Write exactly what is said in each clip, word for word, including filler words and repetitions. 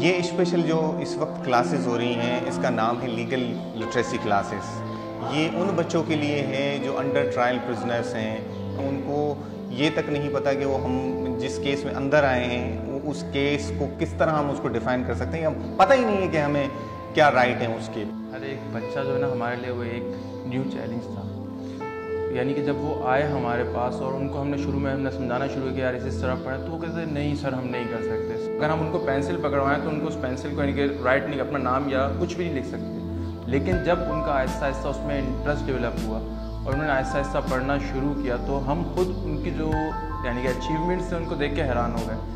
ये स्पेशल जो इस वक्त क्लासेस हो रही हैं, इसका नाम है लीगल लिटरेसी क्लासेस। ये उन बच्चों के लिए है जो अंडर ट्रायल प्रिजनर्स हैं। उनको ये तक नहीं पता कि वो हम जिस केस में अंदर आए हैं वो उस केस को किस तरह हम उसको डिफ़ाइन कर सकते हैं, या पता ही नहीं है कि हमें क्या राइट है उसके। हर एक बच्चा जो है ना हमारे लिए वो एक न्यू चैलेंज था। यानी कि जब वो आए हमारे पास और उनको हमने शुरू में हमने समझाना शुरू किया यार इस तरह पढ़े, तो वो कहते नहीं सर हम नहीं कर सकते। अगर हम उनको पेंसिल पकड़वाएं तो उनको उस पेंसिल को यानी कि राइट नहीं, अपना नाम या कुछ भी नहीं लिख सकते। लेकिन जब उनका आहिस्ता आहिस्ता उसमें इंटरेस्ट डेवलप हुआ और उन्होंने आहिस्ता आहिस्ता पढ़ना शुरू किया तो हम खुद उनकी जो यानी कि अचीवमेंट्स थे उनको देख के हैरान हो गए।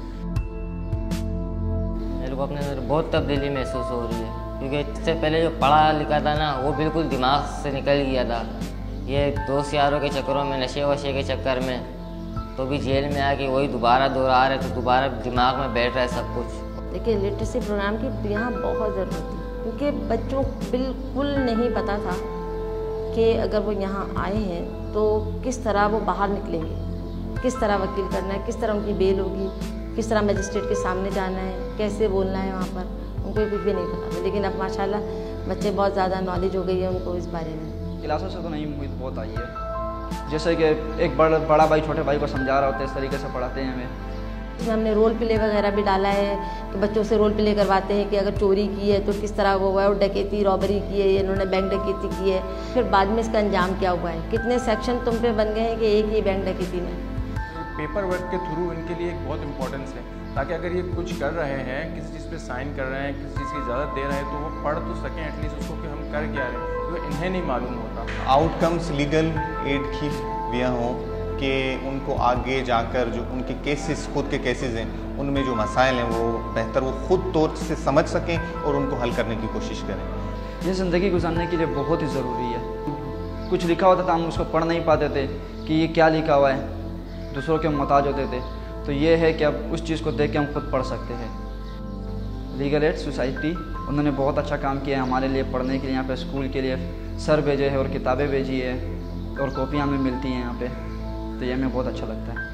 मेरे को अपने अंदर बहुत तब्दीली महसूस हो रही है, क्योंकि इससे पहले जो पढ़ा लिखा था ना वो बिल्कुल दिमाग से निकल गया था। ये दोस्त यारों के चक्करों में, नशे वशे के चक्कर में, तो भी जेल में आके वही दोबारा दोहरा रहे तो दोबारा दिमाग में बैठ रहा है सब कुछ। देखिए लिटरेसी प्रोग्राम की यहाँ बहुत ज़रूरत थी, क्योंकि बच्चों को बिल्कुल नहीं पता था कि अगर वो यहाँ आए हैं तो किस तरह वो बाहर निकलेंगे, किस तरह वकील करना है, किस तरह उनकी बेल होगी, किस तरह मजिस्ट्रेट के सामने जाना है, कैसे बोलना है वहाँ पर, उनको कुछ भी नहीं पता था। लेकिन अब माशाल्लाह बच्चे बहुत ज़्यादा नॉलेज हो गई है उनको इस बारे में। क्लासों से तो नहीं उम्मीद बहुत आई है, जैसे कि एक बड़ा बड़ा भाई छोटे भाई को समझा रहा होता है, इस तरीके से पढ़ाते हैं हमें। इसमें हमने रोल प्ले वगैरह भी डाला है कि बच्चों से रोल प्ले करवाते हैं कि अगर चोरी की है तो किस तरह वो हुआ है, और डकैती रॉबरी की है, इन्होंने बैंक डकैती की है, फिर बाद में इसका अंजाम क्या हुआ है, कितने सेक्शन तुम पे बन गए हैं कि एक ही बैंक डकैती में। पेपर वर्क के थ्रू इनके लिए एक बहुत इंपॉर्टेंस है, ताकि अगर ये कुछ कर रहे हैं, किसी चीज़ पे साइन कर रहे हैं, किसी चीज़ की इजाज़त दे रहे हैं तो वो पढ़ तो सकें एटलीस्ट उसको कि हम कर क्या रहे हैं, तो इन्हें नहीं मालूम होता। आउटकम्स लीगल एड की यह हों कि उनको आगे जाकर जो उनके केसेस, खुद के केसेस हैं, उनमें जो मसाइल हैं वो बेहतर वो खुद तौर से समझ सकें और उनको हल करने की कोशिश करें। ये ज़िंदगी गुजारने के लिए बहुत ही ज़रूरी है। कुछ लिखा होता था हम उसको पढ़ नहीं पाते थे कि ये क्या लिखा हुआ है, दूसरों के मोहताज होते थे। तो ये है कि अब उस चीज़ को देख के हम खुद पढ़ सकते हैं। लीगल एड सोसाइटी उन्होंने बहुत अच्छा काम किया है हमारे लिए, पढ़ने के लिए यहाँ पे स्कूल के लिए सर भेजे हैं और किताबें भेजी है और कॉपियाँ हमें मिलती हैं यहाँ पे, तो ये हमें बहुत अच्छा लगता है।